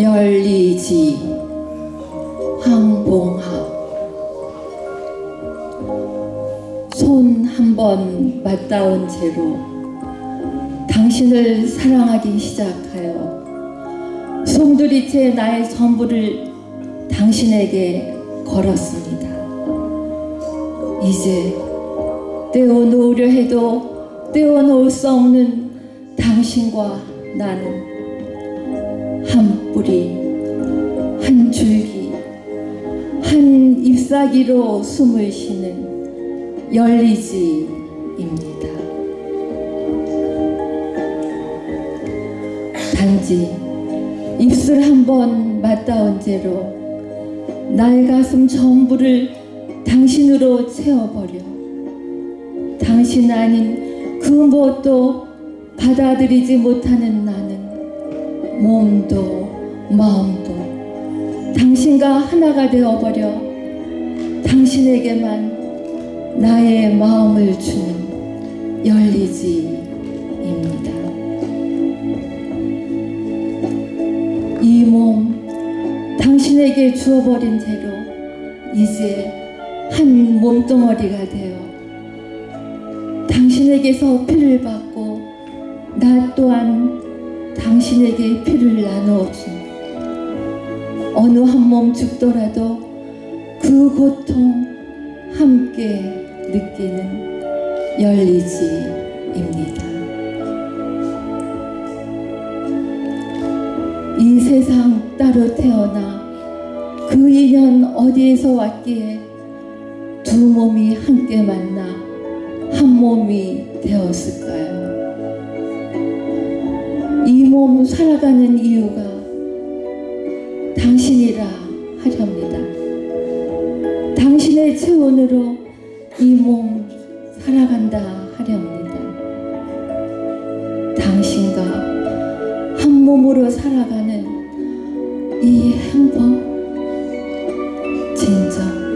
열리지. 황봉하. 손 한 번 맞닿은 채로 당신을 사랑하기 시작하여 송두리째 나의 전부를 당신에게 걸었습니다. 이제 떼어놓으려 해도 떼어놓을 수 없는 당신과 나는 한 뿌리, 한 줄기, 한 잎사귀로 숨을 쉬는 열리지입니다. 단지 입술 한 번 맞닿은 채로 나의 가슴 전부를 당신으로 채워버려 당신 아닌 그 무엇도 받아들이지 못하는 나는 몸도 마음도 당신과 하나가 되어버려 당신에게만 나의 마음을 주는 열리지입니다. 이 몸 당신에게 주어버린 채로 이제 한 몸뚱어리가 되어 당신에게서 피를 받고 나 또한 당신에게 피를 나누어준 어느 한 몸 죽더라도 그 고통 함께 느끼는 열리지입니다. 이 세상 따로 태어나 그 인연 어디에서 왔기에 두 몸이 함께 만나 한 몸이 되었을까요? 이 몸 살아가는 이유가 당신이라 하렵니다. 당신의 체온으로 이 몸 살아간다 하렵니다. 당신과 한 몸으로 살아가는 이 행복 진정